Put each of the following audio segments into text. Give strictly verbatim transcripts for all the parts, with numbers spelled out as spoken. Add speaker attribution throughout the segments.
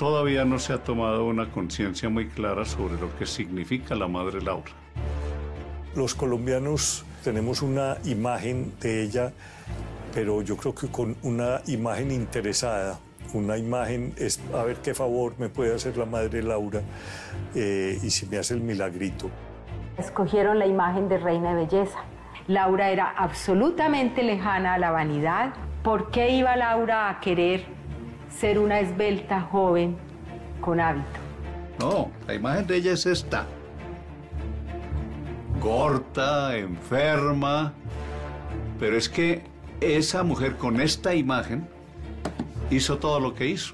Speaker 1: todavía no se ha tomado una conciencia muy clara sobre lo que significa la Madre Laura.
Speaker 2: Los colombianos tenemos una imagen de ella, pero yo creo que con una imagen interesada, una imagen es a ver qué favor me puede hacer la Madre Laura eh, y si me hace el milagrito.
Speaker 3: Escogieron la imagen de reina de belleza. Laura era absolutamente lejana a la vanidad. ¿Por qué iba Laura a querer ser una esbelta joven con hábito?
Speaker 1: No, la imagen de ella es esta. Gorda, enferma. Pero es que esa mujer con esta imagen hizo todo lo que hizo.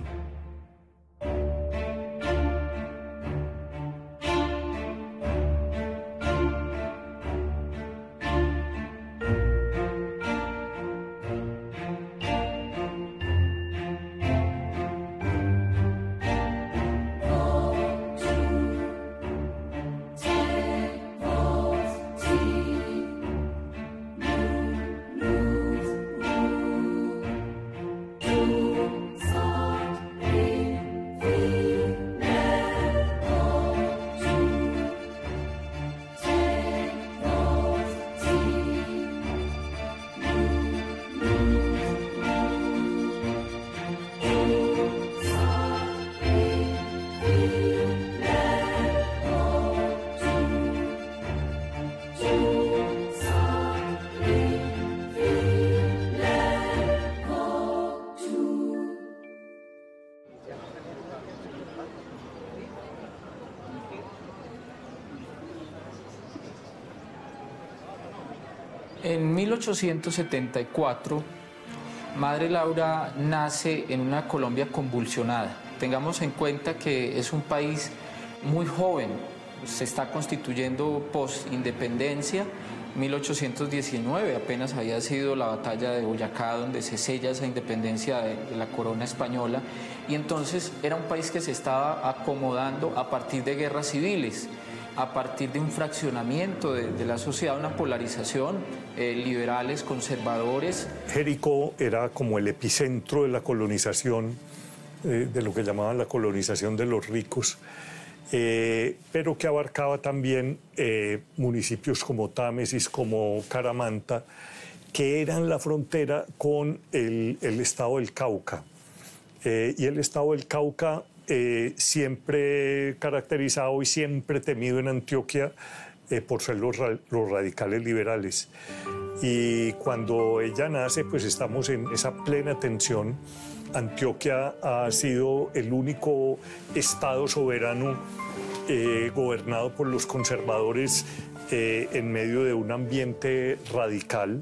Speaker 4: En mil ochocientos setenta y cuatro, Madre Laura nace en una Colombia convulsionada. Tengamos en cuenta que es un país muy joven, se está constituyendo post-independencia. mil ochocientos diecinueve apenas había sido la batalla de Boyacá, donde se sella esa independencia de, de la corona española, y entonces era un país que se estaba acomodando a partir de guerras civiles, a partir de un fraccionamiento de, de la sociedad, una polarización, eh, liberales, conservadores.
Speaker 2: Jericó era como el epicentro de la colonización, eh, de lo que llamaban la colonización de los ricos, eh, pero que abarcaba también eh, municipios como Támesis, como Caramanta, que eran la frontera con el, el estado del Cauca. Eh, y el estado del Cauca, Eh, siempre caracterizado y siempre temido en Antioquia eh, por ser los, ra los radicales liberales. Y cuando ella nace, pues estamos en esa plena tensión. Antioquia ha sido el único estado soberano eh, gobernado por los conservadores eh, en medio de un ambiente radical,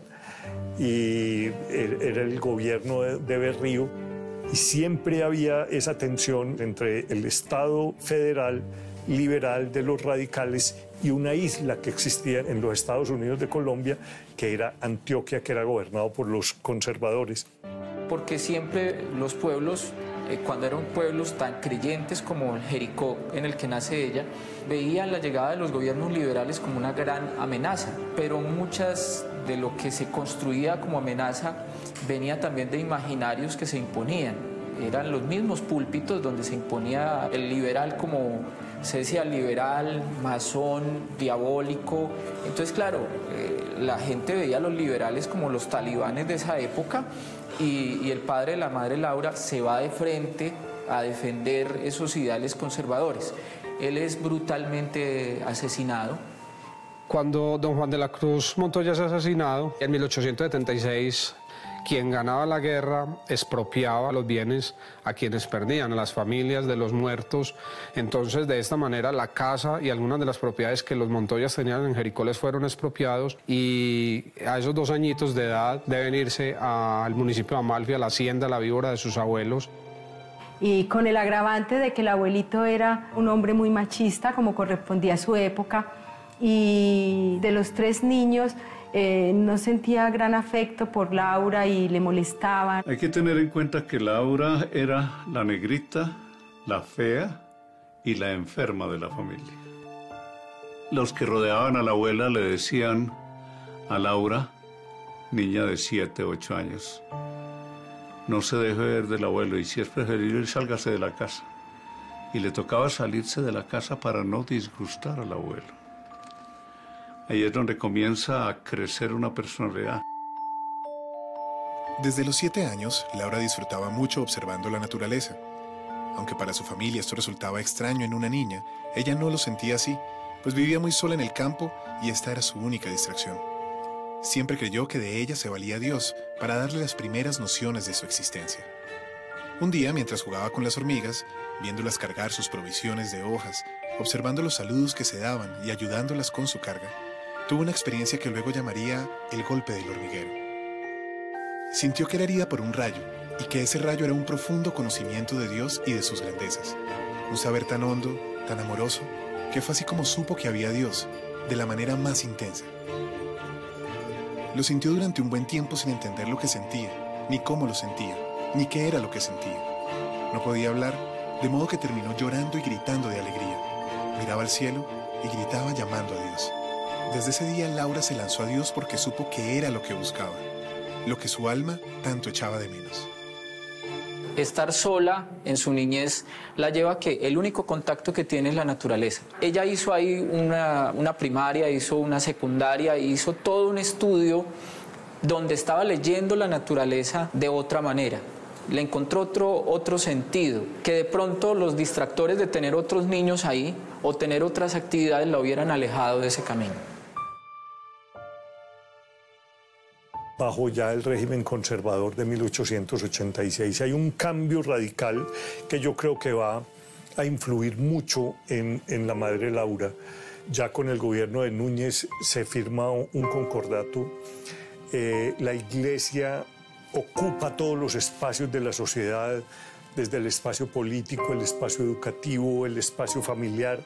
Speaker 2: y era el gobierno de, de Berrío. Y siempre había esa tensión entre el Estado federal liberal de los radicales y una isla que existía en los Estados Unidos de Colombia, que era Antioquia, que era gobernado por los conservadores.
Speaker 4: Porque siempre los pueblos, eh, cuando eran pueblos tan creyentes como Jericó, en el que nace ella, veían la llegada de los gobiernos liberales como una gran amenaza, pero muchas de lo que se construía como amenaza venía también de imaginarios que se imponían. Eran los mismos púlpitos donde se imponía el liberal, como se decía, liberal, masón, diabólico. Entonces, claro, eh, la gente veía a los liberales como los talibanes de esa época, y, y el padre de la Madre Laura se va de frente a defender esos ideales conservadores. Él es brutalmente asesinado.
Speaker 5: Cuando don Juan de la Cruz Montoya es asesinado, en mil ochocientos setenta y seis, quien ganaba la guerra expropiaba los bienes a quienes perdían, a las familias de los muertos. Entonces, de esta manera, la casa y algunas de las propiedades que los Montoyas tenían en Jericó les fueron expropiados, y a esos dos añitos de edad deben irse al municipio de Amalfi, a la hacienda La Víbora de sus abuelos.
Speaker 3: Y con el agravante de que el abuelito era un hombre muy machista, como correspondía a su época, y de los tres niños eh, no sentía gran afecto por Laura y le molestaban.
Speaker 1: Hay que tener en cuenta que Laura era la negrita, la fea y la enferma de la familia. Los que rodeaban a la abuela le decían a Laura, niña de siete, ocho años, no se deje ver del abuelo, y si es preferible, sálgase de la casa. y le tocaba salirse de la casa para no disgustar al abuelo. Ahí es donde comienza a crecer una personalidad.
Speaker 6: Desde los siete años, Laura disfrutaba mucho observando la naturaleza. Aunque para su familia esto resultaba extraño en una niña, ella no lo sentía así, pues vivía muy sola en el campo y esta era su única distracción. Siempre creyó que de ella se valía Dios para darle las primeras nociones de su existencia. Un día, mientras jugaba con las hormigas, viéndolas cargar sus provisiones de hojas, observando los saludos que se daban y ayudándolas con su carga, tuvo una experiencia que luego llamaría el golpe del hormiguero. Sintió que era herida por un rayo y que ese rayo era un profundo conocimiento de Dios y de sus grandezas. Un saber tan hondo, tan amoroso, que fue así como supo que había Dios, de la manera más intensa. Lo sintió durante un buen tiempo sin entender lo que sentía, ni cómo lo sentía, ni qué era lo que sentía. No podía hablar, de modo que terminó llorando y gritando de alegría. Miraba al cielo y gritaba llamando a Dios. Desde ese día Laura se lanzó a Dios porque supo que era lo que buscaba, lo que su alma tanto echaba de menos.
Speaker 4: Estar sola en su niñez la lleva a que el único contacto que tiene es la naturaleza. Ella hizo ahí una, una primaria, hizo una secundaria, hizo todo un estudio donde estaba leyendo la naturaleza de otra manera. Le encontró otro, otro sentido, que de pronto los distractores de tener otros niños ahí o tener otras actividades la hubieran alejado de ese camino.
Speaker 2: Bajo ya el régimen conservador de mil ochocientos ochenta y seis hay un cambio radical que yo creo que va a influir mucho en, en la madre Laura. Ya con el gobierno de Núñez se firma un concordato. Eh, la Iglesia ocupa todos los espacios de la sociedad, desde el espacio político, el espacio educativo, el espacio familiar.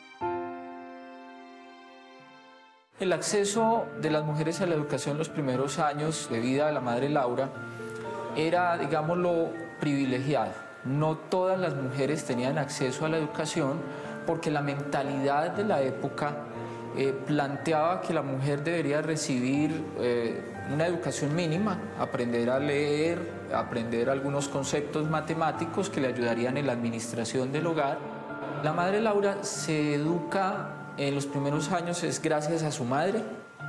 Speaker 4: El acceso de las mujeres a la educación en los primeros años de vida de la madre Laura era, digámoslo, privilegiado. No todas las mujeres tenían acceso a la educación porque la mentalidad de la época eh, planteaba que la mujer debería recibir eh, una educación mínima, aprender a leer, aprender algunos conceptos matemáticos que le ayudarían en la administración del hogar. La madre Laura se educa en los primeros años es gracias a su madre,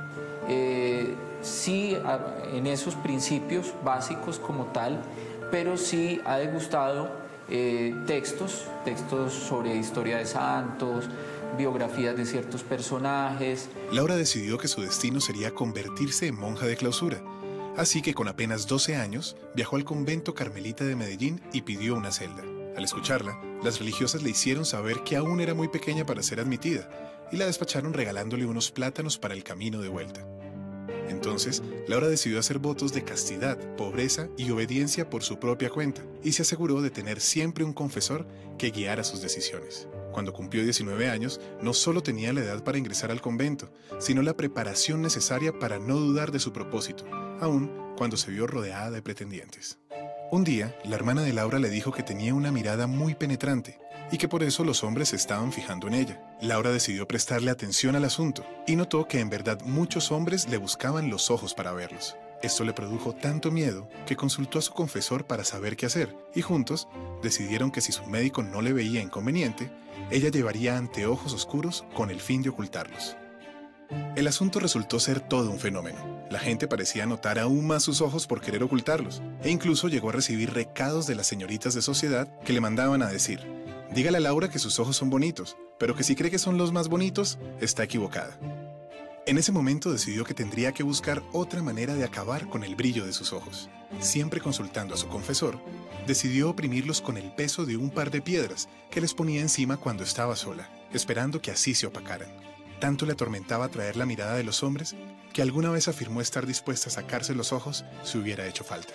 Speaker 4: eh, sí a, en esos principios básicos como tal, pero sí ha degustado eh, textos, textos sobre historia de santos, biografías de ciertos personajes.
Speaker 6: Laura decidió que su destino sería convertirse en monja de clausura, así que con apenas doce años viajó al convento carmelita de Medellín y pidió una celda. Al escucharla, las religiosas le hicieron saber que aún era muy pequeña para ser admitida y la despacharon regalándole unos plátanos para el camino de vuelta. Entonces, Laura decidió hacer votos de castidad, pobreza y obediencia por su propia cuenta y se aseguró de tener siempre un confesor que guiara sus decisiones. Cuando cumplió diecinueve años, no solo tenía la edad para ingresar al convento, sino la preparación necesaria para no dudar de su propósito, aun cuando se vio rodeada de pretendientes. Un día, la hermana de Laura le dijo que tenía una mirada muy penetrante y que por eso los hombres se estaban fijando en ella. Laura decidió prestarle atención al asunto y notó que en verdad muchos hombres le buscaban los ojos para verlos. Esto le produjo tanto miedo que consultó a su confesor para saber qué hacer y juntos decidieron que si su médico no le veía inconveniente, ella llevaría anteojos oscuros con el fin de ocultarlos. El asunto resultó ser todo un fenómeno. La gente parecía notar aún más sus ojos por querer ocultarlos, e incluso llegó a recibir recados de las señoritas de sociedad que le mandaban a decir: dígale a Laura que sus ojos son bonitos, pero que si cree que son los más bonitos, está equivocada. En ese momento decidió que tendría que buscar otra manera de acabar con el brillo de sus ojos. Siempre consultando a su confesor, decidió oprimirlos con el peso de un par de piedras que les ponía encima cuando estaba sola, esperando que así se opacaran. Tanto le atormentaba atraer la mirada de los hombres que alguna vez afirmó estar dispuesta a sacarse los ojos si hubiera hecho falta.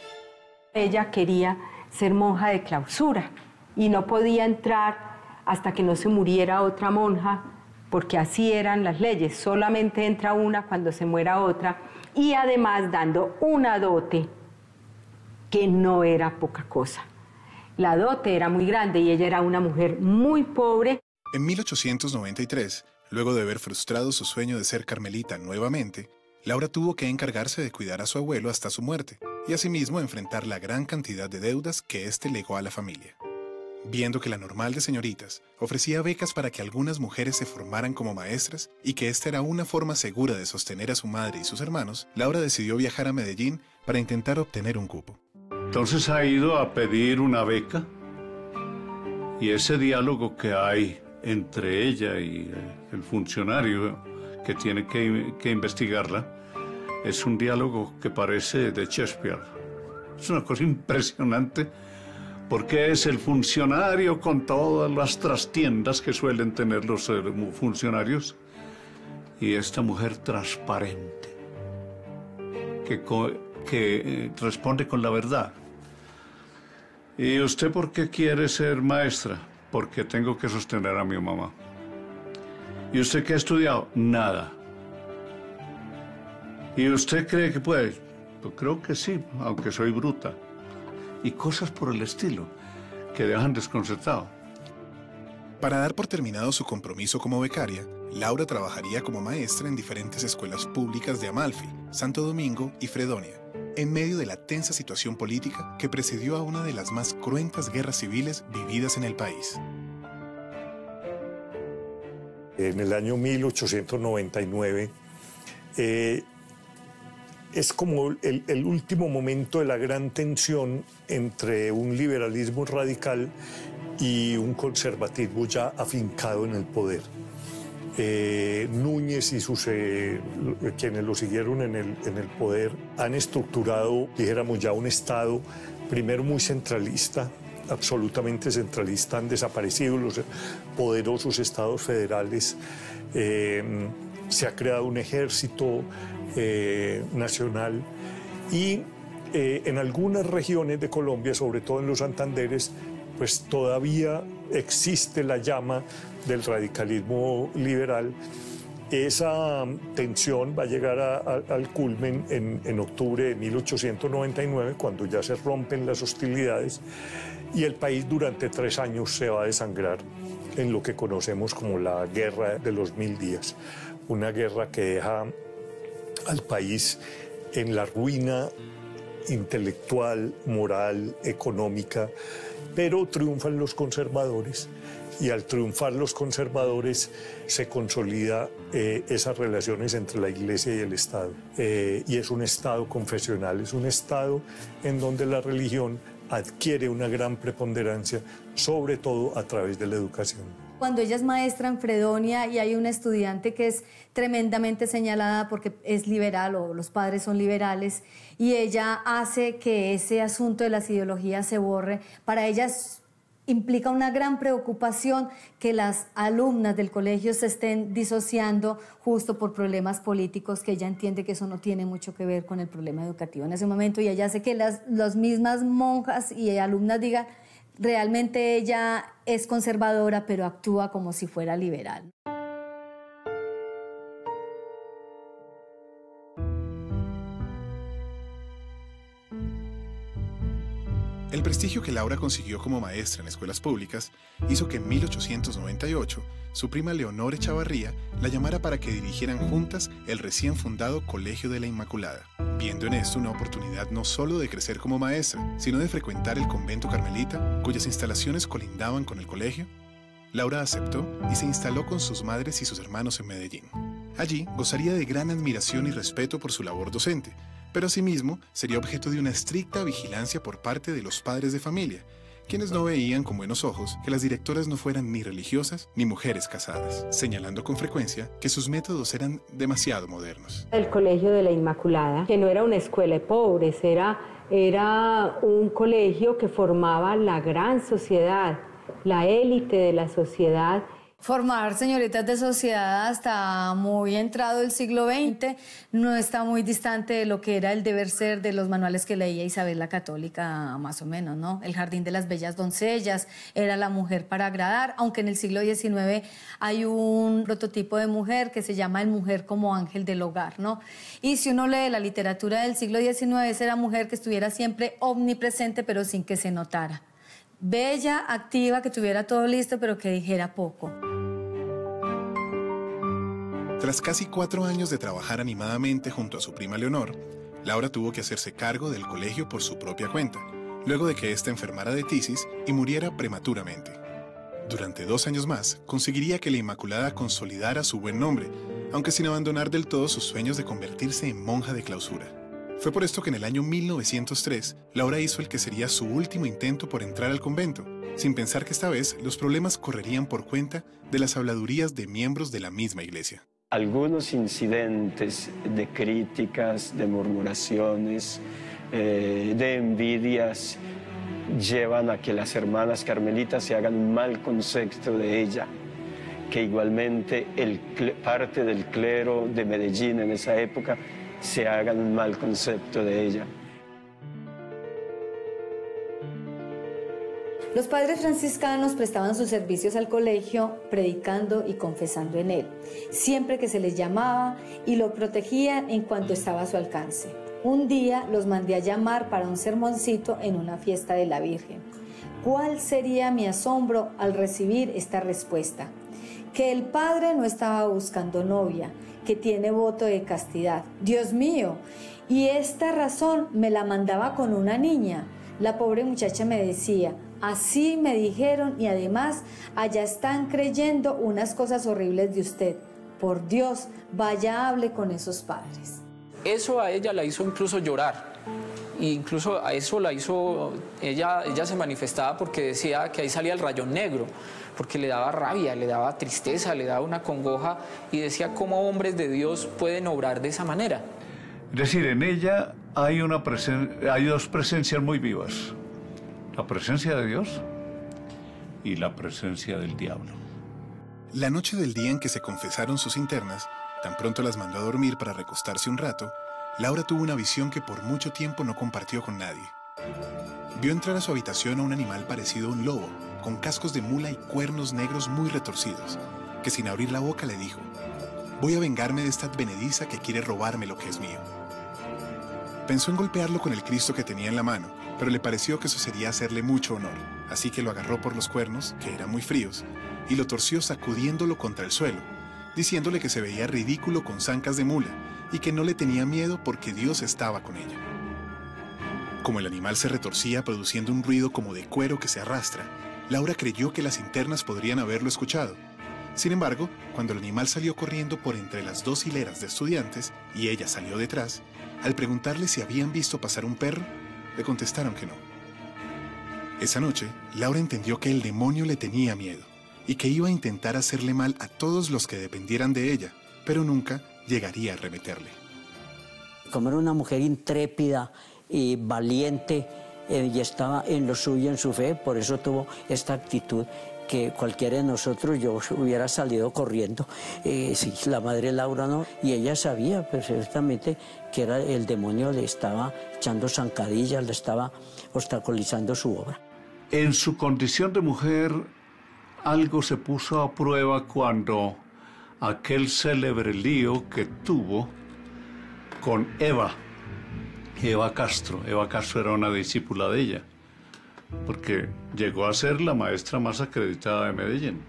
Speaker 3: Ella quería ser monja de clausura y no podía entrar hasta que no se muriera otra monja, porque así eran las leyes, solamente entra una cuando se muera otra, y además dando una dote que no era poca cosa. La dote era muy grande y ella era una mujer muy pobre.
Speaker 6: En mil ochocientos noventa y tres, luego de haber frustrado su sueño de ser carmelita nuevamente, Laura tuvo que encargarse de cuidar a su abuelo hasta su muerte y asimismo enfrentar la gran cantidad de deudas que éste legó a la familia. viendo que la Normal de Señoritas ofrecía becas para que algunas mujeres se formaran como maestras y que esta era una forma segura de sostener a su madre y sus hermanos, Laura decidió viajar a Medellín para intentar obtener un cupo.
Speaker 1: Entonces ha ido a pedir una beca y ese diálogo que hay entre ella y el funcionario que tiene que, que investigarla es un diálogo que parece de Shakespeare. Es una cosa impresionante porque es el funcionario con todas las trastiendas que suelen tener los funcionarios y esta mujer transparente que, que responde con la verdad. ¿Y usted por qué quiere ser maestra? Porque tengo que sostener a mi mamá. ¿Y usted qué ha estudiado? Nada. ¿Y usted cree que puede? Pues creo que sí, aunque soy bruta. Y cosas por el estilo que dejan desconcertado.
Speaker 6: Para dar por terminado su compromiso como becaria, Laura trabajaría como maestra en diferentes escuelas públicas de Amalfi, Santo Domingo y Fredonia, en medio de la tensa situación política que precedió a una de las más cruentas guerras civiles vividas en el país.
Speaker 2: En el año mil ochocientos noventa y nueve, eh, es como el, el último momento de la gran tensión entre un liberalismo radical y un conservatismo ya afincado en el poder. Eh, Núñez y sus, eh, quienes lo siguieron en el, en el poder han estructurado, dijéramos ya, un Estado primero muy centralista, absolutamente centralista. Han desaparecido los poderosos estados federales, eh, se ha creado un ejército eh, nacional y eh, en algunas regiones de Colombia, sobre todo en los Santanderes, pues todavía existe la llama del radicalismo liberal. Esa tensión va a llegar a, a, al culmen en, en octubre de mil ochocientos noventa y nueve, cuando ya se rompen las hostilidades y el país durante tres años se va a desangrar en lo que conocemos como la Guerra de los Mil Días. Una guerra que deja al país en la ruina intelectual, moral, económica, pero triunfan los conservadores y al triunfar los conservadores se consolida eh, esas relaciones entre la Iglesia y el Estado. Eh, y es un Estado confesional, es un Estado en donde la religión adquiere una gran preponderancia, sobre todo a través de la educación.
Speaker 7: Cuando ella es maestra en Fredonia y hay una estudiante que es tremendamente señalada porque es liberal o los padres son liberales y ella hace que ese asunto de las ideologías se borre, para ella es, implica una gran preocupación que las alumnas del colegio se estén disociando justo por problemas políticos, que ella entiende que eso no tiene mucho que ver con el problema educativo en ese momento, y ella hace que las, las mismas monjas y alumnas digan: realmente ella es conservadora, pero actúa como si fuera liberal.
Speaker 6: El prestigio que Laura consiguió como maestra en escuelas públicas hizo que en mil ochocientos noventa y ocho su prima Leonor Echavarría la llamara para que dirigieran juntas el recién fundado Colegio de la Inmaculada, viendo en esto una oportunidad no solo de crecer como maestra, sino de frecuentar el convento carmelita, cuyas instalaciones colindaban con el colegio. Laura aceptó y se instaló con sus madres y sus hermanos en Medellín. Allí gozaría de gran admiración y respeto por su labor docente, pero asimismo sería objeto de una estricta vigilancia por parte de los padres de familia, quienes no veían con buenos ojos que las directoras no fueran ni religiosas ni mujeres casadas, señalando con frecuencia que sus métodos eran demasiado modernos.
Speaker 3: El Colegio de la Inmaculada, que no era una escuela de pobres, era, era un colegio que formaba la gran sociedad, la élite de la sociedad.
Speaker 7: Formar señoritas de sociedad hasta muy entrado el siglo veinte no está muy distante de lo que era el deber ser de los manuales que leía Isabel la Católica, más o menos, ¿no? El jardín de las bellas doncellas, era la mujer para agradar, aunque en el siglo diecinueve hay un prototipo de mujer que se llama el mujer como ángel del hogar, ¿no? Y si uno lee la literatura del siglo diecinueve, esa era mujer que estuviera siempre omnipresente, pero sin que se notara. Bella, activa, que tuviera todo listo, pero que dijera poco.
Speaker 6: Tras casi cuatro años de trabajar animadamente junto a su prima Leonor, Laura tuvo que hacerse cargo del colegio por su propia cuenta, luego de que ésta enfermara de tisis y muriera prematuramente. Durante dos años más, conseguiría que la Inmaculada consolidara su buen nombre, aunque sin abandonar del todo sus sueños de convertirse en monja de clausura. Fue por esto que en el año mil novecientos tres, Laura hizo el que sería su último intento por entrar al convento, sin pensar que esta vez los problemas correrían por cuenta de las habladurías de miembros de la misma iglesia.
Speaker 8: Algunos incidentes de críticas, de murmuraciones, eh, de envidias, llevan a que las hermanas carmelitas se hagan un mal concepto de ella, que igualmente el, parte del clero de Medellín en esa época se hagan un mal concepto de ella.
Speaker 7: Los padres franciscanos prestaban sus servicios al colegio, predicando y confesando en él, siempre que se les llamaba, y lo protegían en cuanto estaba a su alcance. Un día los mandé a llamar para un sermoncito en una fiesta de la Virgen. ¿Cuál sería mi asombro al recibir esta respuesta? Que el padre no estaba buscando novia, que tiene voto de castidad. Dios mío, y esta razón me la mandaba con una niña. La pobre muchacha me decía: así me dijeron, y además allá están creyendo unas cosas horribles de usted. Por Dios, vaya, hable con esos padres.
Speaker 4: Eso a ella la hizo incluso llorar. E incluso a eso la hizo, ella, ella se manifestaba porque decía que ahí salía el rayón negro, porque le daba rabia, le daba tristeza, le daba una congoja, y decía cómo hombres de Dios pueden obrar de esa manera.
Speaker 1: Es decir, en ella hay, una presen- hay dos presencias muy vivas: la presencia de Dios y la presencia del diablo.
Speaker 6: La noche del día en que se confesaron sus internas, tan pronto las mandó a dormir para recostarse un rato, Laura tuvo una visión que por mucho tiempo no compartió con nadie. Vio entrar a su habitación a un animal parecido a un lobo, con cascos de mula y cuernos negros muy retorcidos, que sin abrir la boca le dijo: voy a vengarme de esta advenediza que quiere robarme lo que es mío. Pensó en golpearlo con el Cristo que tenía en la mano, pero le pareció que eso sería hacerle mucho honor, así que lo agarró por los cuernos, que eran muy fríos, y lo torció sacudiéndolo contra el suelo, diciéndole que se veía ridículo con zancas de mula y que no le tenía miedo porque Dios estaba con ella. Como el animal se retorcía produciendo un ruido como de cuero que se arrastra, Laura creyó que las internas podrían haberlo escuchado. Sin embargo, cuando el animal salió corriendo por entre las dos hileras de estudiantes y ella salió detrás, al preguntarle si habían visto pasar un perro, le contestaron que no. Esa noche, Laura entendió que el demonio le tenía miedo y que iba a intentar hacerle mal a todos los que dependieran de ella, pero nunca llegaría a arremeterle.
Speaker 9: Como era una mujer intrépida y valiente, eh, y estaba en lo suyo, en su fe, por eso tuvo esta actitud que cualquiera de nosotros, yo hubiera salido corriendo. Eh, sí, la madre Laura no, y ella sabía perfectamente que era el demonio, le estaba echando zancadillas, le estaba obstaculizando su obra.
Speaker 1: En su condición de mujer, algo se puso a prueba cuando aquel célebre lío que tuvo con Eva, Eva Castro. Eva Castro era una discípula de ella, porque llegó a ser la maestra más acreditada de Medellín.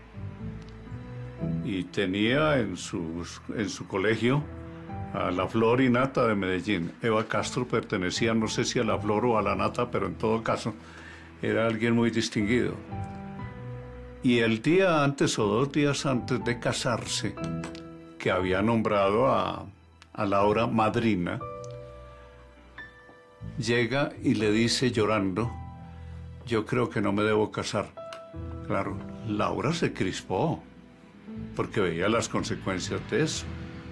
Speaker 1: Y tenía en, sus, en su colegio a la flor y nata de Medellín. Eva Castro pertenecía, no sé si a la flor o a la nata, pero en todo caso era alguien muy distinguido. Y el día antes o dos días antes de casarse, que había nombrado a, a Laura madrina, llega y le dice llorando: yo creo que no me debo casar. Claro, Laura se crispó, porque veía las consecuencias de eso.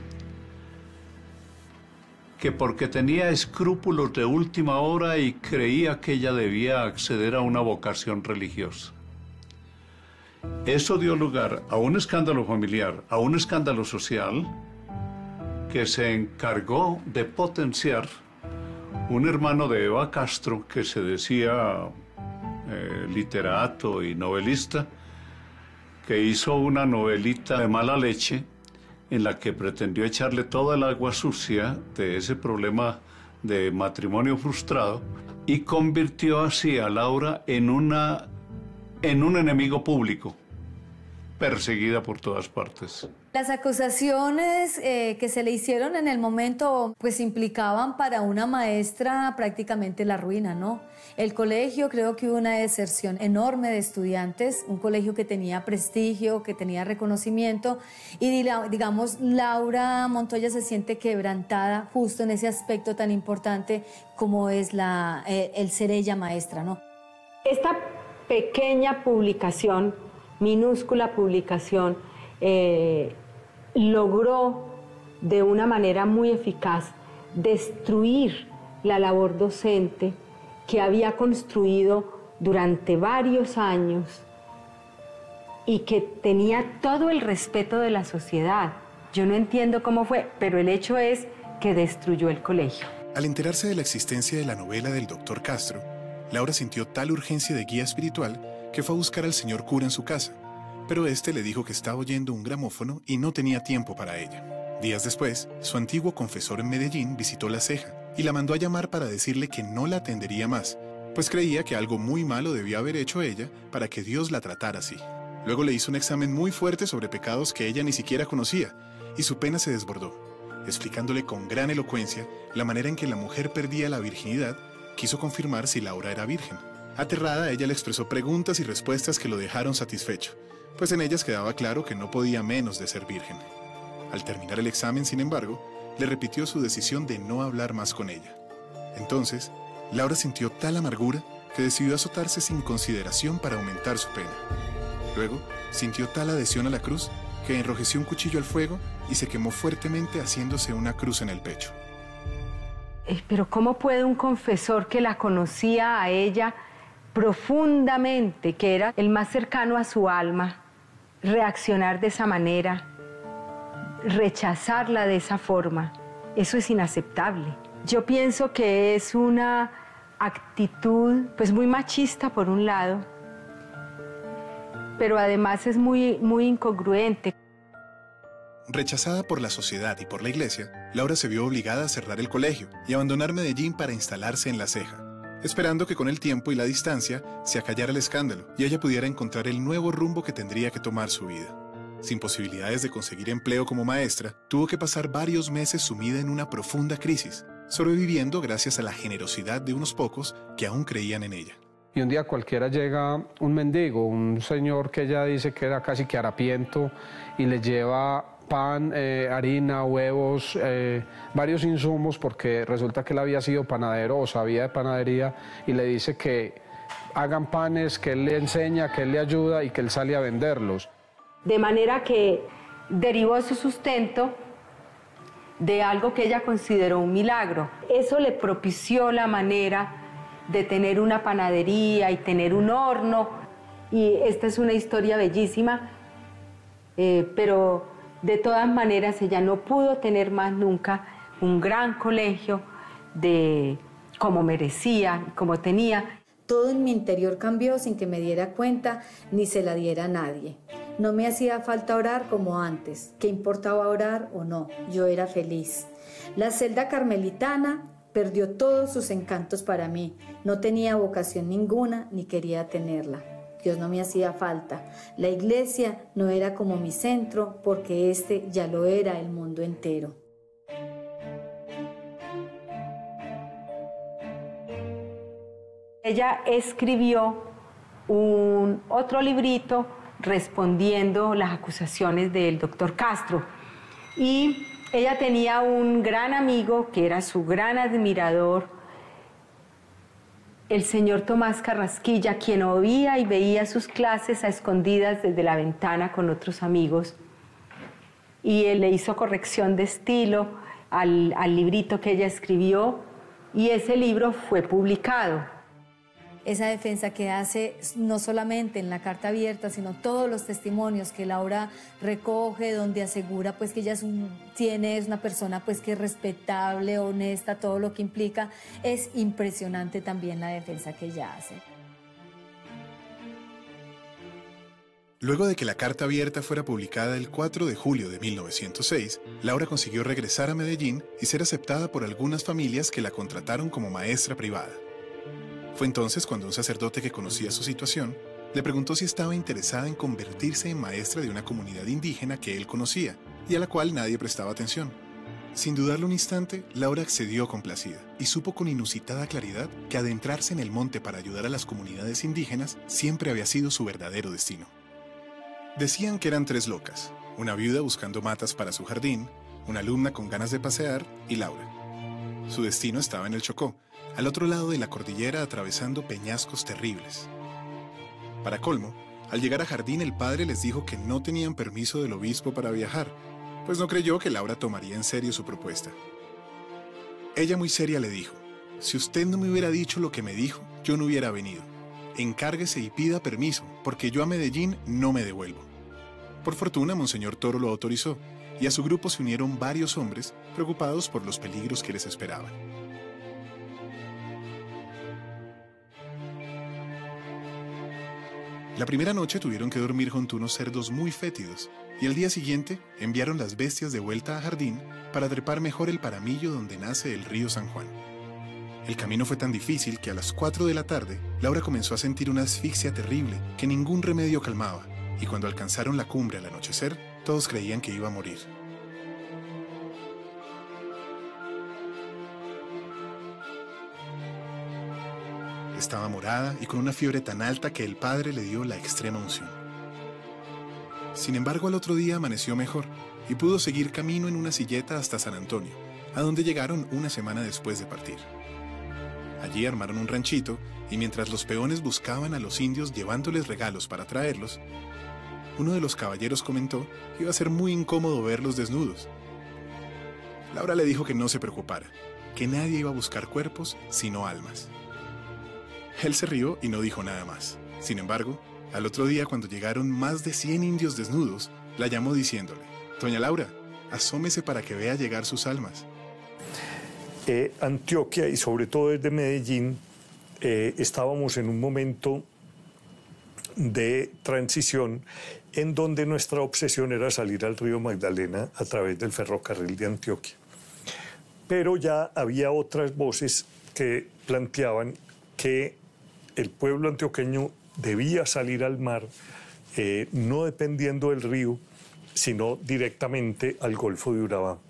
Speaker 1: Que porque tenía escrúpulos de última hora y creía que ella debía acceder a una vocación religiosa. Eso dio lugar a un escándalo familiar, a un escándalo social, que se encargó de potenciar un hermano de Eva Castro que se decía eh, literato y novelista, que hizo una novelita de mala leche en la que pretendió echarle toda el agua sucia de ese problema de matrimonio frustrado y convirtió así a Laura en, una, en un enemigo público. perseguida por todas partes.
Speaker 7: Las acusaciones eh, que se le hicieron en el momento pues implicaban para una maestra prácticamente la ruina, ¿no? El colegio, creo que hubo una deserción enorme de estudiantes, un colegio que tenía prestigio, que tenía reconocimiento y digamos Laura Montoya se siente quebrantada justo en ese aspecto tan importante como es la, eh, el ser ella maestra, ¿no?
Speaker 3: Esta pequeña publicación, minúscula publicación, eh, logró de una manera muy eficaz destruir la labor docente que había construido durante varios años y que tenía todo el respeto de la sociedad. Yo no entiendo cómo fue, pero el hecho es que destruyó el colegio.
Speaker 6: Al enterarse de la existencia de la novela del doctor Castro, Laura sintió tal urgencia de guía espiritual que fue a buscar al señor cura en su casa, pero este le dijo que estaba oyendo un gramófono y no tenía tiempo para ella. Días después, su antiguo confesor en Medellín visitó La Ceja y la mandó a llamar para decirle que no la atendería más, pues creía que algo muy malo debía haber hecho ella para que Dios la tratara así. Luego le hizo un examen muy fuerte sobre pecados que ella ni siquiera conocía, y su pena se desbordó, explicándole con gran elocuencia la manera en que la mujer perdía la virginidad. Quiso confirmar si Laura era virgen. Aterrada, ella le expresó preguntas y respuestas que lo dejaron satisfecho, pues en ellas quedaba claro que no podía menos de ser virgen. Al terminar el examen, sin embargo, le repitió su decisión de no hablar más con ella. Entonces, Laura sintió tal amargura que decidió azotarse sin consideración para aumentar su pena. Luego, sintió tal adhesión a la cruz que enrojeció un cuchillo al fuego y se quemó fuertemente haciéndose una cruz en el pecho.
Speaker 3: Pero ¿cómo puede un confesor que la conocía a ella profundamente, que era el más cercano a su alma, reaccionar de esa manera, rechazarla de esa forma? Eso es inaceptable. Yo pienso que es una actitud pues muy machista por un lado, pero además es muy, muy incongruente.
Speaker 6: Rechazada por la sociedad y por la iglesia, Laura se vio obligada a cerrar el colegio y abandonar Medellín para instalarse en La Ceja, esperando que con el tiempo y la distancia se acallara el escándalo y ella pudiera encontrar el nuevo rumbo que tendría que tomar su vida. Sin posibilidades de conseguir empleo como maestra, tuvo que pasar varios meses sumida en una profunda crisis, sobreviviendo gracias a la generosidad de unos pocos que aún creían en ella.
Speaker 5: Y un día cualquiera llega un mendigo, un señor que ella dice que era casi que harapiento, y le lleva pan, eh, harina, huevos, eh, varios insumos, porque resulta que él había sido panadero o sabía de panadería, y le dice que hagan panes, que él le enseña, que él le ayuda y que él sale a venderlos.
Speaker 3: De manera que derivó su sustento de algo que ella consideró un milagro. Eso le propició la manera de tener una panadería y tener un horno, y esta es una historia bellísima, eh, pero de todas maneras ella no pudo tener más nunca un gran colegio de como merecía, como tenía.
Speaker 7: Todo en mi interior cambió sin que me diera cuenta ni se la diera a nadie. No me hacía falta orar como antes. ¿Qué importaba orar o no? Yo era feliz. La celda carmelitana perdió todos sus encantos para mí. No tenía vocación ninguna ni quería tenerla. Dios no me hacía falta. La iglesia no era como mi centro, porque este ya lo era el mundo entero.
Speaker 3: Ella escribió un otro librito respondiendo las acusaciones del doctor Castro. Y ella tenía un gran amigo que era su gran admirador, el señor Tomás Carrasquilla, quien oía y veía sus clases a escondidas desde la ventana con otros amigos. Y él le hizo corrección de estilo al, al librito que ella escribió, y ese libro fue publicado.
Speaker 7: Esa defensa que hace no solamente en la carta abierta, sino todos los testimonios que Laura recoge, donde asegura pues que ella es, un, tiene, es una persona pues que es respetable, honesta, todo lo que implica, es impresionante también la defensa que ella hace.
Speaker 6: Luego de que la carta abierta fuera publicada el cuatro de julio de mil novecientos seis, Laura consiguió regresar a Medellín y ser aceptada por algunas familias que la contrataron como maestra privada. Fue entonces cuando un sacerdote que conocía su situación Le preguntó si estaba interesada en convertirse en maestra de una comunidad indígena que él conocía y a la cual nadie prestaba atención. Sin dudarlo un instante, Laura accedió complacida y supo con inusitada claridad que adentrarse en el monte para ayudar a las comunidades indígenas siempre había sido su verdadero destino. Decían que eran tres locas, una viuda buscando matas para su jardín, una alumna con ganas de pasear y Laura. Su destino estaba en el Chocó, al otro lado de la cordillera atravesando peñascos terribles. Para colmo, al llegar a Jardín el padre les dijo que no tenían permiso del obispo para viajar, pues no creyó que Laura tomaría en serio su propuesta. Ella muy seria le dijo: si usted no me hubiera dicho lo que me dijo, yo no hubiera venido. Encárguese y pida permiso, porque yo a Medellín no me devuelvo. Por fortuna, Monseñor Toro lo autorizó, y a su grupo se unieron varios hombres preocupados por los peligros que les esperaban. La primera noche tuvieron que dormir junto a unos cerdos muy fétidos, y al día siguiente enviaron las bestias de vuelta a Jardín para trepar mejor el paramillo donde nace el río San Juan. El camino fue tan difícil que a las cuatro de la tarde, Laura comenzó a sentir una asfixia terrible que ningún remedio calmaba, y cuando alcanzaron la cumbre al anochecer, todos creían que iba a morir. Estaba morada y con una fiebre tan alta que el padre le dio la extrema unción. Sin embargo, al otro día amaneció mejor y pudo seguir camino en una silleta hasta San Antonio, a donde llegaron una semana después de partir. Allí armaron un ranchito y mientras los peones buscaban a los indios llevándoles regalos para traerlos, uno de los caballeros comentó que iba a ser muy incómodo verlos desnudos. Laura le dijo que no se preocupara, que nadie iba a buscar cuerpos sino almas. Él se rió y no dijo nada más. Sin embargo, al otro día, cuando llegaron más de cien indios desnudos, la llamó diciéndole: «Doña Laura, asómese para que vea llegar sus almas».
Speaker 2: Eh, Antioquia, y sobre todo desde Medellín, eh, estábamos en un momento de transición en donde nuestra obsesión era salir al río Magdalena a través del ferrocarril de Antioquia. Pero ya había otras voces que planteaban que el pueblo antioqueño debía salir al mar, eh, no dependiendo del río, sino directamente al Golfo de Urabá.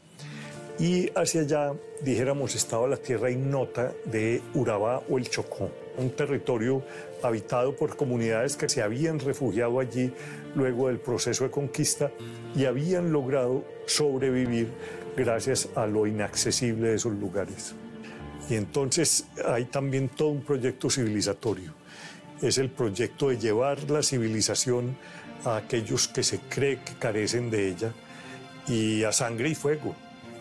Speaker 2: Y hacia allá, dijéramos, estaba la tierra ignota de Urabá o el Chocó, un territorio habitado por comunidades que se habían refugiado allí luego del proceso de conquista y habían logrado sobrevivir gracias a lo inaccesible de esos lugares. Y entonces hay también todo un proyecto civilizatorio. Es el proyecto de llevar la civilización a aquellos que se cree que carecen de ella y a sangre y fuego.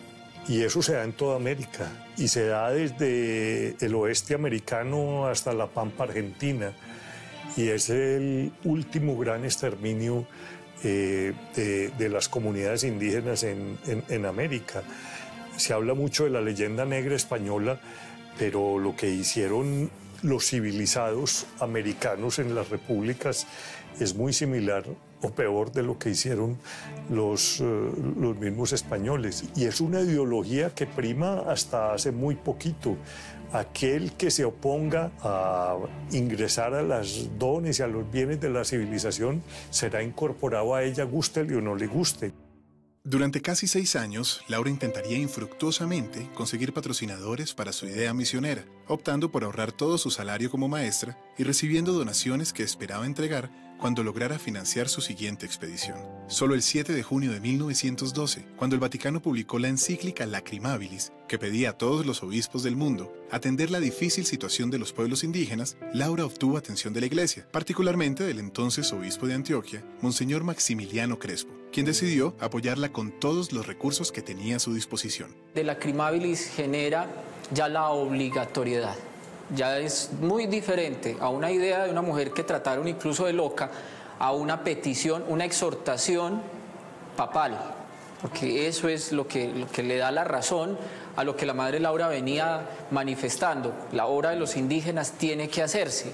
Speaker 2: Y eso se da en toda América y se da desde el oeste americano hasta la Pampa Argentina. Y es el último gran exterminio eh, de, de las comunidades indígenas en, en, en América. Se habla mucho de la leyenda negra española, pero lo que hicieron los civilizados americanos en las repúblicas es muy similar o peor de lo que hicieron los, uh, los mismos españoles. Y es una ideología que prima hasta hace muy poquito. Aquel que se oponga a ingresar a los dones y a los bienes de la civilización será incorporado a ella, gústele o no le guste.
Speaker 6: Durante casi seis años, Laura intentaría infructuosamente conseguir patrocinadores para su idea misionera, optando por ahorrar todo su salario como maestra y recibiendo donaciones que esperaba entregar cuando lograra financiar su siguiente expedición. Solo el siete de junio de mil novecientos doce, cuando el Vaticano publicó la encíclica Lacrimabilis, que pedía a todos los obispos del mundo atender la difícil situación de los pueblos indígenas, Laura obtuvo atención de la Iglesia, particularmente del entonces obispo de Antioquia, Monseñor Maximiliano Crespo, quien decidió apoyarla con todos los recursos que tenía a su disposición.
Speaker 4: De Lacrimabilis genera ya la obligatoriedad. Ya es muy diferente a una idea de una mujer que trataron incluso de loca, a una petición, una exhortación papal, porque eso es lo que, lo que le da la razón a lo que la Madre Laura venía manifestando. La obra de los indígenas tiene que hacerse,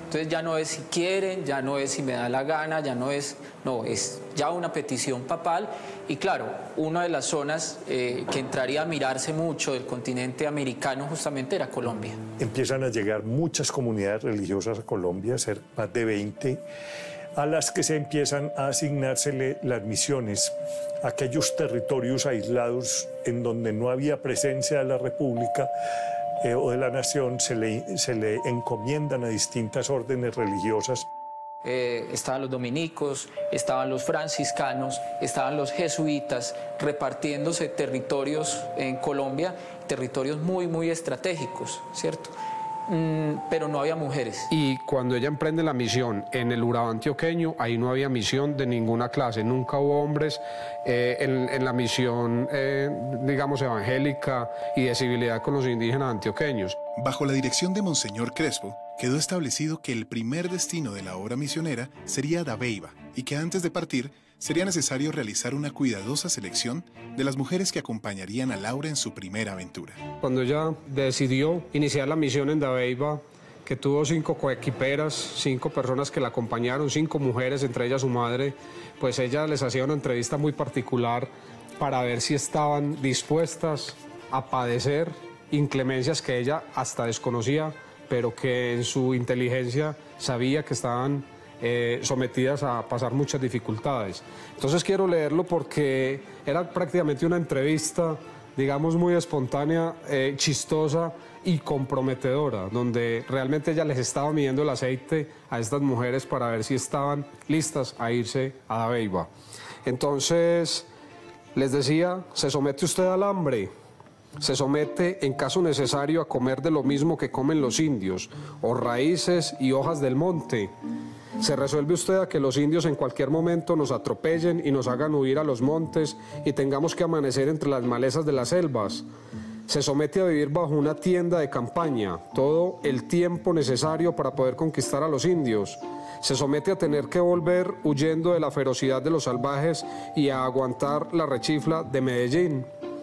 Speaker 4: Entonces ya no es si quieren, ya no es si me da la gana, ya no es, no, es ya una petición papal. Y claro, una de las zonas eh, que entraría a mirarse mucho del continente americano justamente era Colombia.
Speaker 2: Empiezan a llegar muchas comunidades religiosas a Colombia, a ser más de veinte, a las que se empiezan a asignársele las misiones, aquellos territorios aislados en donde no había presencia de la República eh, o de la nación, se le, se le encomiendan a distintas órdenes religiosas.
Speaker 4: Eh, estaban los dominicos, estaban los franciscanos, estaban los jesuitas, repartiéndose territorios en Colombia, territorios muy, muy estratégicos, ¿cierto? Mm, pero no había mujeres.
Speaker 5: Y cuando ella emprende la misión en el Urabá antioqueño, ahí no había misión de ninguna clase, nunca hubo hombres eh, en, en la misión, eh, digamos, evangélica y de civilidad con los indígenas antioqueños.
Speaker 6: Bajo la dirección de Monseñor Crespo, quedó establecido que el primer destino de la obra misionera sería Dabeiba y que antes de partir sería necesario realizar una cuidadosa selección de las mujeres que acompañarían a Laura en su primera aventura.
Speaker 5: Cuando ella decidió iniciar la misión en Dabeiba, que tuvo cinco coequiperas, cinco personas que la acompañaron, cinco mujeres, entre ellas su madre, pues ella les hacía una entrevista muy particular para ver si estaban dispuestas a padecer inclemencias que ella hasta desconocía, pero que en su inteligencia sabía que estaban eh, sometidas a pasar muchas dificultades. Entonces quiero leerlo porque era prácticamente una entrevista, digamos, muy espontánea, eh, chistosa y comprometedora, donde realmente ella les estaba midiendo el aceite a estas mujeres para ver si estaban listas a irse a Dabeiba. Entonces les decía, ¿se somete usted al hambre? Se somete, en caso necesario, a comer de lo mismo que comen los indios, o raíces y hojas del monte. Se resuelve usted a que los indios en cualquier momento nos atropellen y nos hagan huir a los montes y tengamos que amanecer entre las malezas de las selvas. Se somete a vivir bajo una tienda de campaña, todo el tiempo necesario para poder conquistar a los indios. Se somete a tener que volver huyendo de la ferocidad de los salvajes y a aguantar la rechifla de Medellín.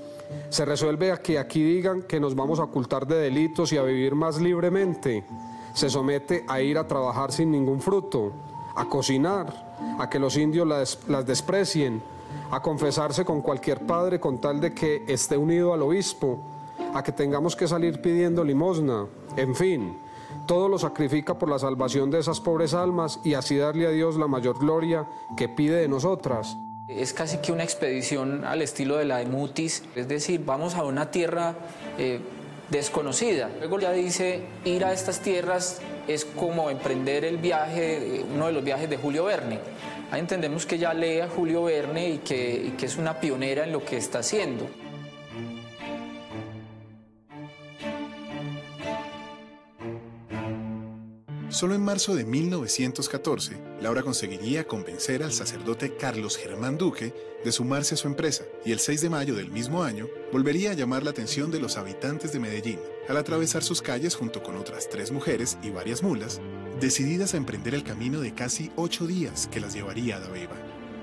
Speaker 5: Se resuelve a que aquí digan que nos vamos a ocultar de delitos y a vivir más libremente. Se somete a ir a trabajar sin ningún fruto, a cocinar, a que los indios las, las desprecien, a confesarse con cualquier padre con tal de que esté unido al obispo, a que tengamos que salir pidiendo limosna, en fin, todo lo sacrifica por la salvación de esas pobres almas y así darle a Dios la mayor gloria que pide de nosotras.
Speaker 4: Es casi que una expedición al estilo de la de Mutis, es decir, vamos a una tierra eh, desconocida. Luego ya dice, ir a estas tierras es como emprender el viaje, uno de los viajes de Julio Verne. Ahí entendemos que ella lee a Julio Verne y que, y que es una pionera en lo que está haciendo.
Speaker 6: Solo en marzo de mil novecientos catorce, Laura conseguiría convencer al sacerdote Carlos Germán Duque de sumarse a su empresa y el seis de mayo del mismo año volvería a llamar la atención de los habitantes de Medellín al atravesar sus calles junto con otras tres mujeres y varias mulas, decididas a emprender el camino de casi ocho días que las llevaría a Dabeiba.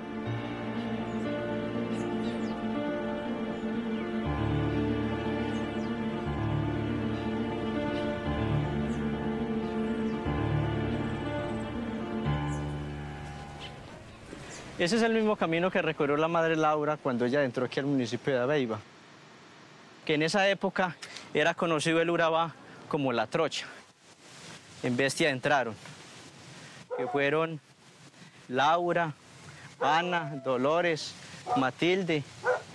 Speaker 10: Ese es el mismo camino que recorrió la madre Laura cuando ella entró aquí al municipio de Dabeiba, que en esa época era conocido el Urabá como La Trocha. En Bestia entraron, que fueron Laura, Ana, Dolores, Matilde.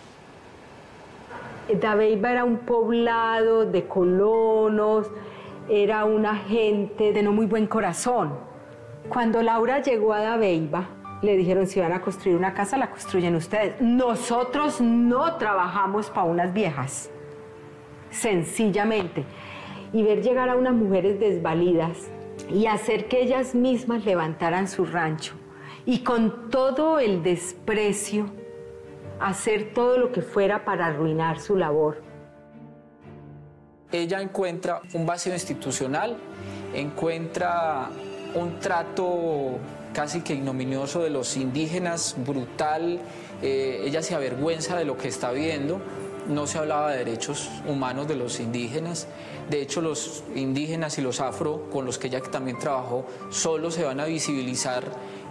Speaker 3: Dabeiba era un poblado de colonos, era una gente de no muy buen corazón. Cuando Laura llegó a Dabeiba, le dijeron, si van a construir una casa, la construyen ustedes. Nosotros no trabajamos para unas viejas, sencillamente. Y ver llegar a unas mujeres desvalidas y hacer que ellas mismas levantaran su rancho y con todo el desprecio hacer todo lo que fuera para arruinar su labor.
Speaker 4: Ella encuentra un vacío institucional, encuentra un trato casi que ignominioso de los indígenas, brutal, eh, ella se avergüenza de lo que está viendo no se hablaba de derechos humanos de los indígenas. De hecho, los indígenas y los afro, con los que ella también trabajó, solo se van a visibilizar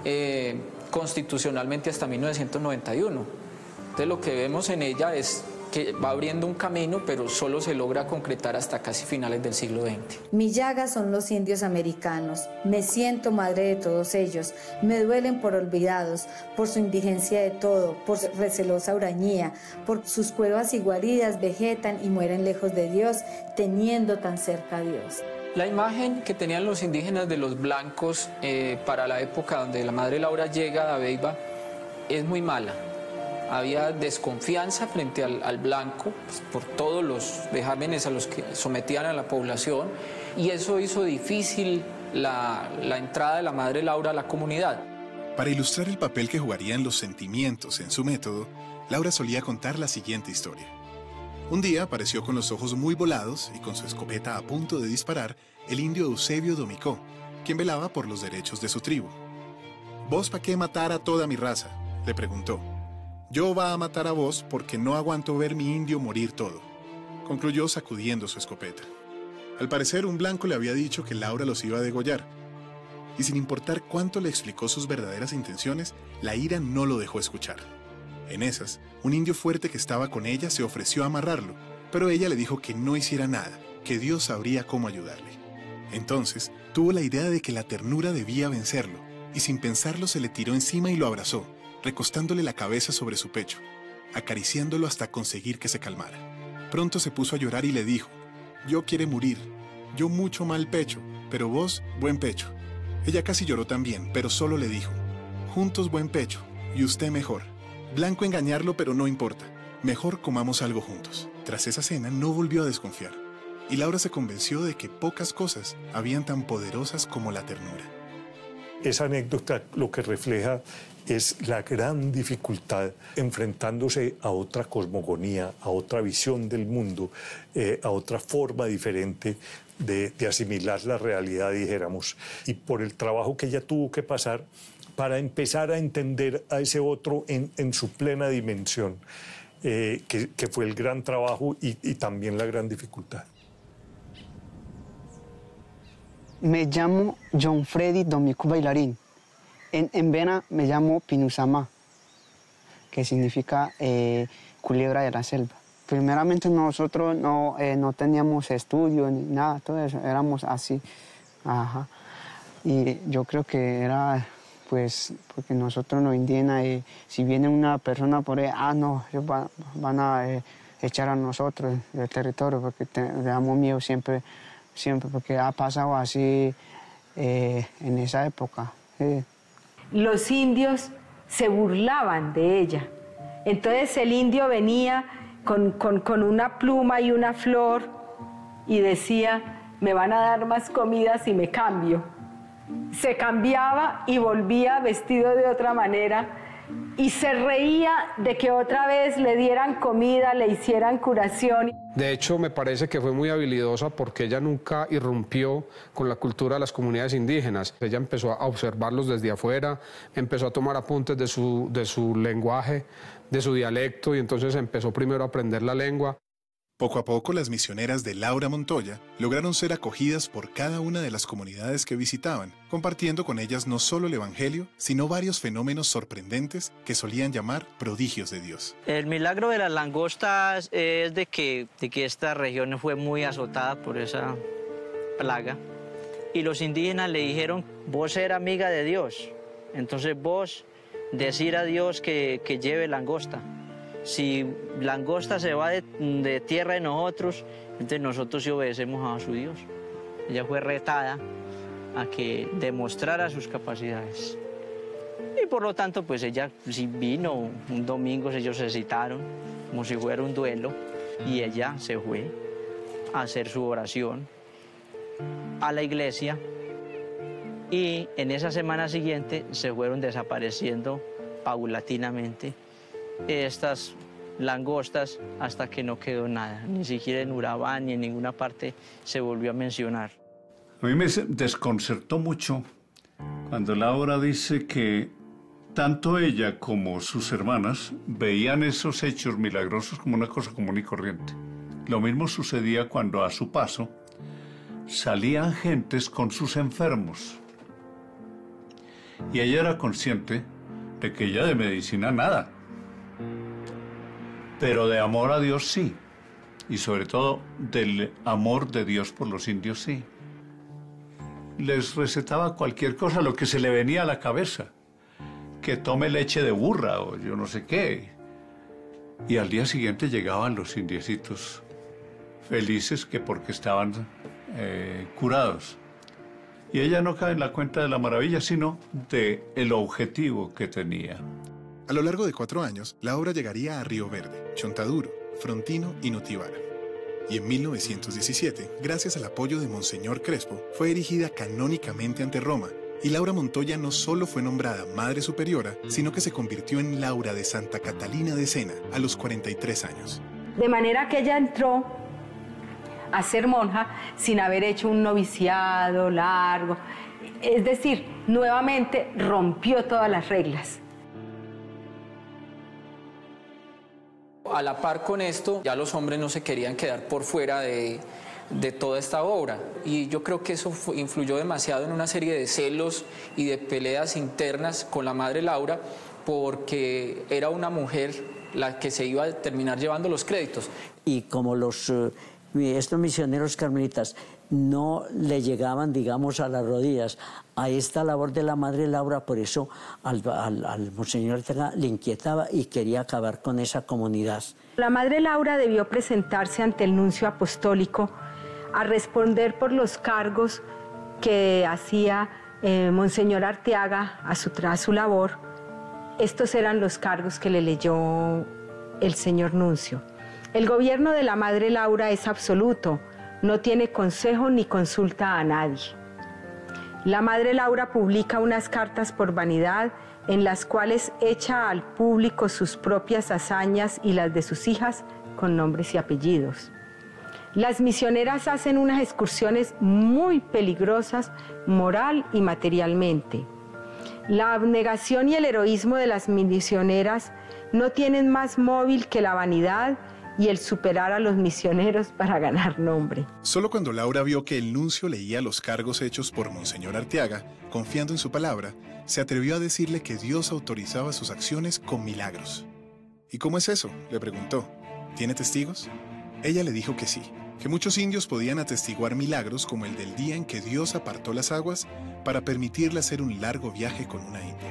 Speaker 4: eh, constitucionalmente hasta mil novecientos noventa y uno. Entonces, lo que vemos en ella es que va abriendo un camino, pero solo se logra concretar hasta casi finales del siglo veinte.
Speaker 7: Mi llaga son los indios americanos. Me siento madre de todos ellos. Me duelen por olvidados, por su indigencia de todo, por su recelosa hurañía, por sus cuevas y guaridas vegetan y mueren lejos de Dios, teniendo tan cerca a Dios.
Speaker 4: La imagen que tenían los indígenas de los blancos eh, para la época donde la madre Laura llega a Dabeiba es muy mala. Había desconfianza frente al, al blanco, pues, por todos los vejámenes a los que sometían a la población, y eso hizo difícil la, la entrada de la madre Laura a la comunidad.
Speaker 6: Para ilustrar el papel que jugarían los sentimientos en su método, Laura solía contar la siguiente historia. Un día apareció con los ojos muy volados y con su escopeta a punto de disparar el indio Eusebio Domicó, quien velaba por los derechos de su tribu. ¿Vos pa' qué matar a toda mi raza?, le preguntó. Yo va a matar a vos porque no aguanto ver mi indio morir todo, concluyó sacudiendo su escopeta. Al parecer, un blanco le había dicho que Laura los iba a degollar, y sin importar cuánto le explicó sus verdaderas intenciones, la ira no lo dejó escuchar. En esas, un indio fuerte que estaba con ella se ofreció a amarrarlo, pero ella le dijo que no hiciera nada, que Dios sabría cómo ayudarle. Entonces, tuvo la idea de que la ternura debía vencerlo, y sin pensarlo se le tiró encima y lo abrazó, recostándole la cabeza sobre su pecho, acariciándolo hasta conseguir que se calmara. Pronto se puso a llorar y le dijo, yo quiere morir, yo mucho mal pecho, pero vos buen pecho. Ella casi lloró también, pero solo le dijo, juntos buen pecho, y usted mejor. Blanco engañarlo, pero no importa, mejor comamos algo juntos. Tras esa cena no volvió a desconfiar, y Laura se convenció de que pocas cosas habían tan poderosas como la ternura.
Speaker 2: Esa anécdota lo que refleja es la gran dificultad enfrentándose a otra cosmogonía, a otra visión del mundo, eh, a otra forma diferente de, de asimilar la realidad, dijéramos. Y por el trabajo que ella tuvo que pasar para empezar a entender a ese otro en, en su plena dimensión, eh, que, que fue el gran trabajo y, y también la gran dificultad.
Speaker 11: Me llamo John Freddy Domicó Bailarín. En, en Vena me llamo Pinusama, que significa eh, culebra de la selva. Primeramente nosotros no, eh, no teníamos estudio ni nada, todo eso, éramos así. Ajá. Y yo creo que era, pues, porque nosotros los indígenas, eh, si viene una persona por ahí, ah, no, ellos van, van a eh, echar a nosotros del territorio, porque te, le damos miedo siempre, siempre, porque ha pasado así eh, en esa época. Sí.
Speaker 3: Los indios se burlaban de ella. Entonces el indio venía con, con, con una pluma y una flor y decía, me van a dar más comida si me cambio. Se cambiaba y volvía vestido de otra manera y se reía de que otra vez le dieran comida, le hicieran curación.
Speaker 5: De hecho, me parece que fue muy habilidosa porque ella nunca irrumpió con la cultura de las comunidades indígenas. Ella empezó a observarlos desde afuera, empezó a tomar apuntes de su, de su lenguaje, de su dialecto, y entonces empezó primero a aprender la lengua.
Speaker 6: Poco a poco, las misioneras de Laura Montoya lograron ser acogidas por cada una de las comunidades que visitaban, compartiendo con ellas no solo el Evangelio, sino varios fenómenos sorprendentes que solían llamar prodigios de Dios.
Speaker 10: El milagro de las langostas es de que, de que esta región fue muy azotada por esa plaga, y los indígenas le dijeron, vos eres amiga de Dios, entonces vos decir a Dios que, que lleve langosta. Si langosta se va de, de tierra de nosotros, entonces nosotros sí obedecemos a su Dios. Ella fue retada a que demostrara sus capacidades. Y por lo tanto, pues ella sí vino un domingo, ellos se citaron, como si fuera un duelo, y ella se fue a hacer su oración a la iglesia, y en esa semana siguiente se fueron desapareciendo paulatinamente estas langostas hasta que no quedó nada, ni siquiera en Urabá ni en ninguna parte se volvió a mencionar.
Speaker 1: A mí me desconcertó mucho cuando Laura dice que tanto ella como sus hermanas veían esos hechos milagrosos como una cosa común y corriente. Lo mismo sucedía cuando a su paso salían gentes con sus enfermos. Y ella era consciente de que ella de medicina nada, pero de amor a Dios sí, y sobre todo del amor de Dios por los indios sí. Les recetaba cualquier cosa, lo que se le venía a la cabeza, que tome leche de burra o yo no sé qué. Y al día siguiente llegaban los indiecitos felices que porque estaban eh, curados. Y ella no cae en la cuenta de la maravilla, sino de el objetivo que tenía.
Speaker 6: A lo largo de cuatro años, la obra llegaría a Río Verde, Chontaduro, Frontino y Notibara. Y en mil novecientos diecisiete, gracias al apoyo de Monseñor Crespo, fue erigida canónicamente ante Roma, y Laura Montoya no solo fue nombrada Madre Superiora, sino que se convirtió en Laura de Santa Catalina de Sena a los cuarenta y tres años.
Speaker 3: De manera que ella entró a ser monja sin haber hecho un noviciado largo. Es decir, nuevamente rompió todas las reglas.
Speaker 4: A la par con esto, ya los hombres no se querían quedar por fuera de, de toda esta obra. Y yo creo que eso fue, influyó demasiado en una serie de celos y de peleas internas con la Madre Laura, porque era una mujer la que se iba a terminar llevando los créditos.
Speaker 9: Y como los... Uh... estos misioneros carmelitas no le llegaban, digamos, a las rodillas a esta labor de la Madre Laura, por eso al, al, al Monseñor Ortega le inquietaba y quería acabar con esa comunidad.
Speaker 3: La Madre Laura debió presentarse ante el nuncio apostólico a responder por los cargos que hacía eh, Monseñor Arteaga a su, a su labor. Estos eran los cargos que le leyó el señor nuncio. El gobierno de la Madre Laura es absoluto, no tiene consejo ni consulta a nadie. La Madre Laura publica unas cartas por vanidad en las cuales echa al público sus propias hazañas y las de sus hijas con nombres y apellidos. Las misioneras hacen unas excursiones muy peligrosas moral y materialmente. La abnegación y el heroísmo de las misioneras no tienen más móvil que la vanidad y el superar a los misioneros para ganar nombre.
Speaker 6: Solo cuando Laura vio que el nuncio leía los cargos hechos por Monseñor Arteaga, confiando en su palabra, se atrevió a decirle que Dios autorizaba sus acciones con milagros. ¿Y cómo es eso?, le preguntó. ¿Tiene testigos? Ella le dijo que sí, que muchos indios podían atestiguar milagros como el del día en que Dios apartó las aguas para permitirle hacer un largo viaje con una india.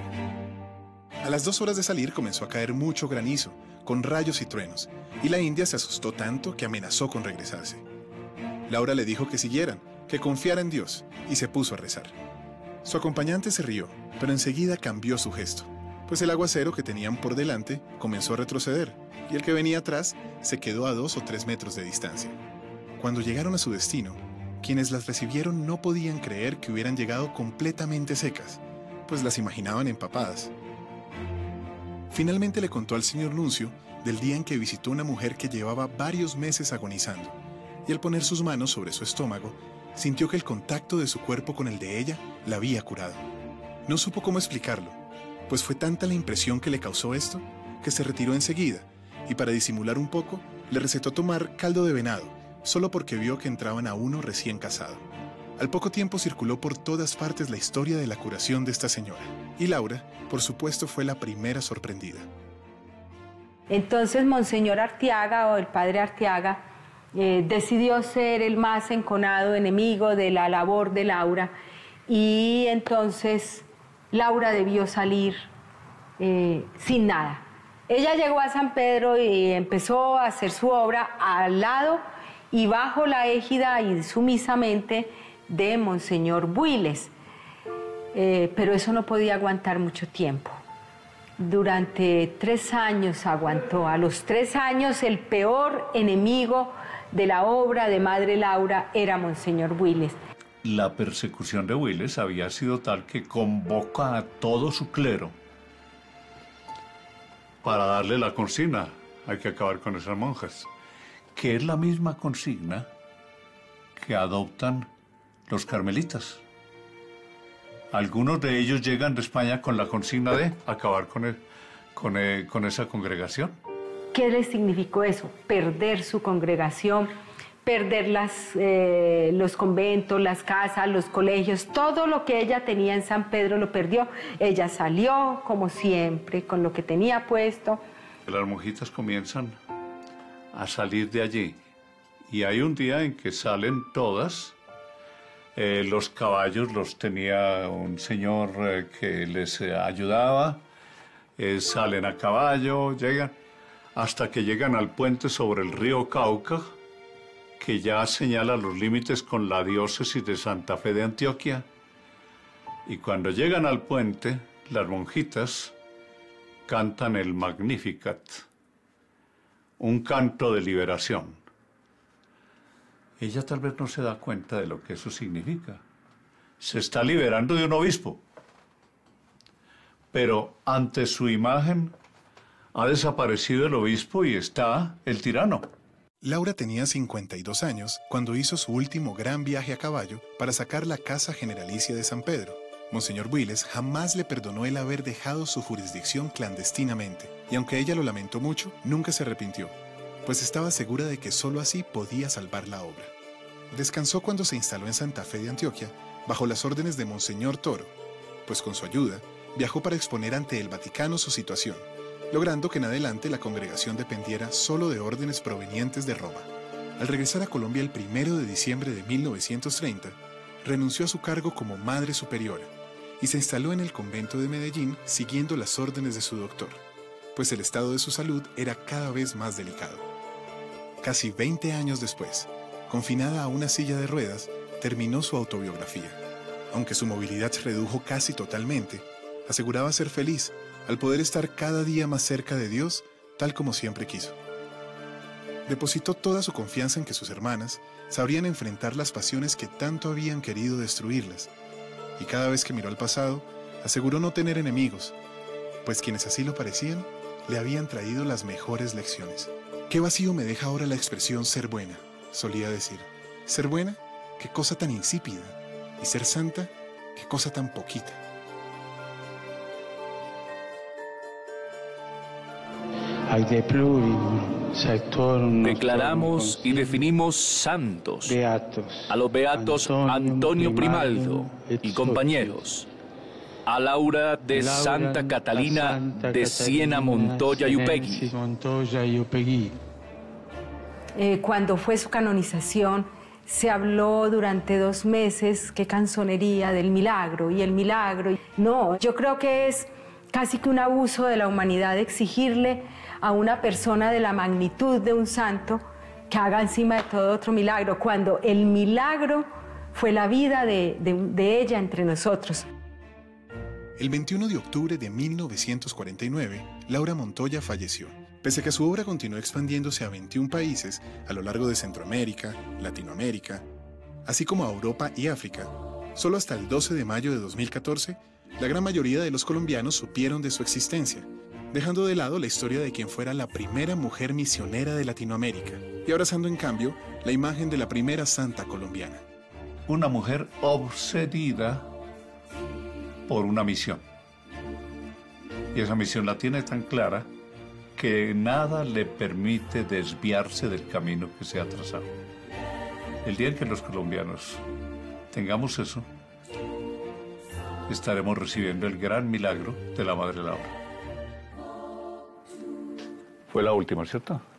Speaker 6: A las dos horas de salir comenzó a caer mucho granizo, con rayos y truenos, y la india se asustó tanto que amenazó con regresarse. Laura le dijo que siguieran, que confiara en Dios, y se puso a rezar. Su acompañante se rió, pero enseguida cambió su gesto, pues el aguacero que tenían por delante comenzó a retroceder, y el que venía atrás se quedó a dos o tres metros de distancia. Cuando llegaron a su destino, quienes las recibieron no podían creer que hubieran llegado completamente secas, pues las imaginaban empapadas. Finalmente le contó al señor nuncio del día en que visitó una mujer que llevaba varios meses agonizando, y al poner sus manos sobre su estómago, sintió que el contacto de su cuerpo con el de ella la había curado. No supo cómo explicarlo, pues fue tanta la impresión que le causó esto, que se retiró enseguida, y para disimular un poco, le recetó tomar caldo de venado, solo porque vio que entraban a uno recién casado. Al poco tiempo circuló por todas partes la historia de la curación de esta señora, y Laura, por supuesto, fue la primera sorprendida.
Speaker 3: Entonces Monseñor Arteaga, o el padre Arteaga, eh, decidió ser el más enconado enemigo de la labor de Laura, y entonces Laura debió salir eh, sin nada. Ella llegó a San Pedro y empezó a hacer su obra al lado y bajo la égida y sumisamente de Monseñor Builes, eh, pero eso no podía aguantar mucho tiempo. Durante tres años aguantó. A los tres años el peor enemigo de la obra de Madre Laura era Monseñor Builes.
Speaker 1: La persecución de Builes había sido tal que convoca a todo su clero para darle la consigna: hay que acabar con esas monjas, que es la misma consigna que adoptan los carmelitas. Algunos de ellos llegan de España con la consigna de acabar con, el, con, el, con esa congregación.
Speaker 3: ¿Qué les significó eso? Perder su congregación, perder las, eh, los conventos, las casas, los colegios, todo lo que ella tenía en San Pedro lo perdió. Ella salió, como siempre, con lo que tenía puesto.
Speaker 1: Las monjitas comienzan a salir de allí y hay un día en que salen todas. Eh, los caballos los tenía un señor eh, que les eh, ayudaba, eh, salen a caballo, llegan, hasta que llegan al puente sobre el río Cauca, que ya señala los límites con la diócesis de Santa Fe de Antioquia. Y cuando llegan al puente, las monjitas cantan el Magnificat, un canto de liberación. Ella tal vez no se da cuenta de lo que eso significa. Se está liberando de un obispo, pero ante su imagen ha desaparecido el obispo y está el tirano.
Speaker 6: Laura tenía cincuenta y dos años cuando hizo su último gran viaje a caballo para sacar la casa generalicia de San Pedro. Monseñor Builes jamás le perdonó el haber dejado su jurisdicción clandestinamente, y aunque ella lo lamentó mucho, nunca se arrepintió, pues estaba segura de que sólo así podía salvar la obra. Descansó cuando se instaló en Santa Fe de Antioquia, bajo las órdenes de Monseñor Toro, pues con su ayuda viajó para exponer ante el Vaticano su situación, logrando que en adelante la congregación dependiera solo de órdenes provenientes de Roma. Al regresar a Colombia el primero de diciembre de mil novecientos treinta, renunció a su cargo como Madre Superiora y se instaló en el convento de Medellín siguiendo las órdenes de su doctor, pues el estado de su salud era cada vez más delicado. Casi veinte años después, confinada a una silla de ruedas, terminó su autobiografía. Aunque su movilidad se redujo casi totalmente, aseguraba ser feliz al poder estar cada día más cerca de Dios, tal como siempre quiso. Depositó toda su confianza en que sus hermanas sabrían enfrentar las pasiones que tanto habían querido destruirlas, y cada vez que miró al pasado, aseguró no tener enemigos, pues quienes así lo parecían, le habían traído las mejores lecciones. «Qué vacío me deja ahora la expresión ser buena», solía decir. «Ser buena, qué cosa tan insípida, y ser santa, qué cosa tan poquita».
Speaker 12: Declaramos y definimos santos a los beatos Antonio Primaldo y compañeros, a Laura de Santa Catalina de Siena Montoya y Upegui.
Speaker 3: Eh, cuando fue su canonización, se habló durante dos meses, qué canzonería del milagro y el milagro. No, yo creo que es casi que un abuso de la humanidad exigirle a una persona de la magnitud de un santo que haga encima de todo otro milagro, cuando el milagro fue la vida de, de, de ella entre nosotros.
Speaker 6: El veintiuno de octubre de mil novecientos cuarenta y nueve, Laura Montoya falleció. Pese a que su obra continuó expandiéndose a veintiún países a lo largo de Centroamérica, Latinoamérica, así como a Europa y África, solo hasta el doce de mayo de dos mil catorce, la gran mayoría de los colombianos supieron de su existencia, dejando de lado la historia de quien fuera la primera mujer misionera de Latinoamérica y abrazando en cambio la imagen de la primera santa colombiana.
Speaker 1: Una mujer obsedida por una misión. Y esa misión la tiene tan clara que nada le permite desviarse del camino que se ha trazado. El día en que los colombianos tengamos eso, estaremos recibiendo el gran milagro de la Madre Laura. Fue la última, ¿cierto?